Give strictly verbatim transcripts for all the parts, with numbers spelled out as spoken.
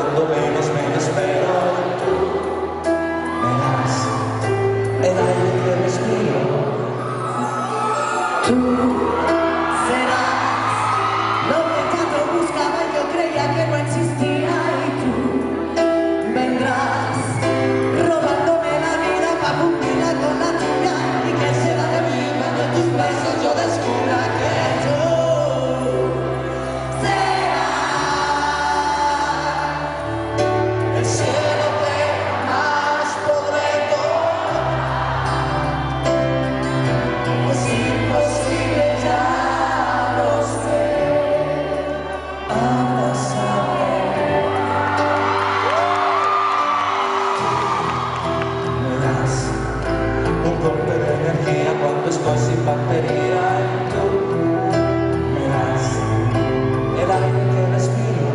cuando menos me lo espero. Tú me das el aire que respiro. Tú serás lo que tanto buscaba y yo creía que no existía, y tú vendrás robándome la vida para cumplirla con la tuya. ¿Y qué será de mí cuando en tus besos yo descubra que tú serás el cielo que más podré tocar? Es imposible, ya lo sé, abrázame. Me das un golpe de energía cuando estoy sin batería. Y tú me das el aire que respiro.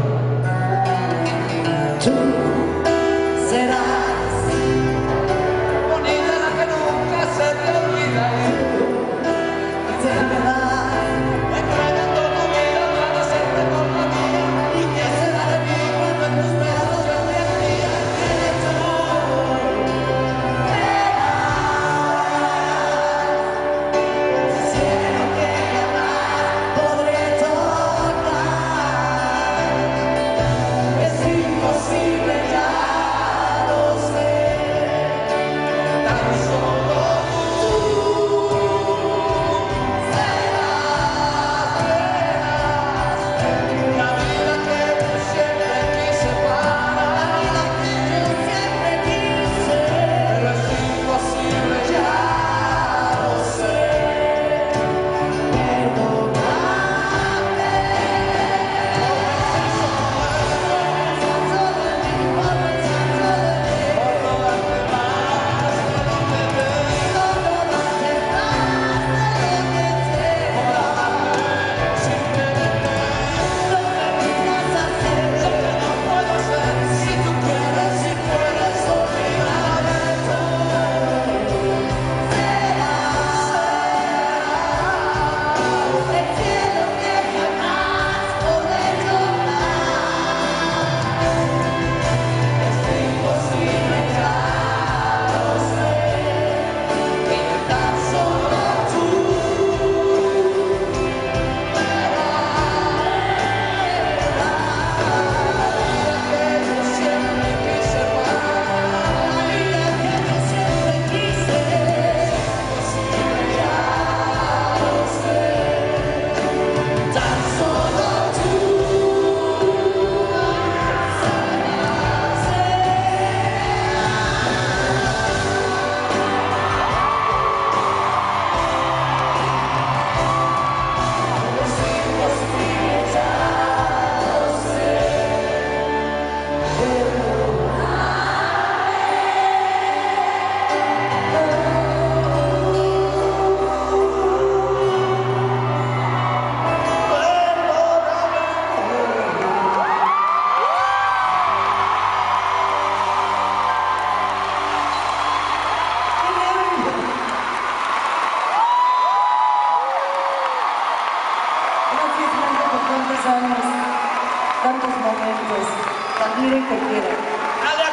Tú serás bonita, la que nunca se te olvida, y tú enfermedad, entregando tu vida para hacerte con la mía. ¿Y qué será de mí cuando en tus brazos yo me ría? Que tú serás el cielo que jamás podré tocar. Es imposible, ya lo sé, tan solo tú serás, verás, la vida que yo siempre quise para, la vida que yo siempre quise. Pero es imposible, ya lo sé, perdóname. Tantos años, tantos momentos, la quieren que quieren.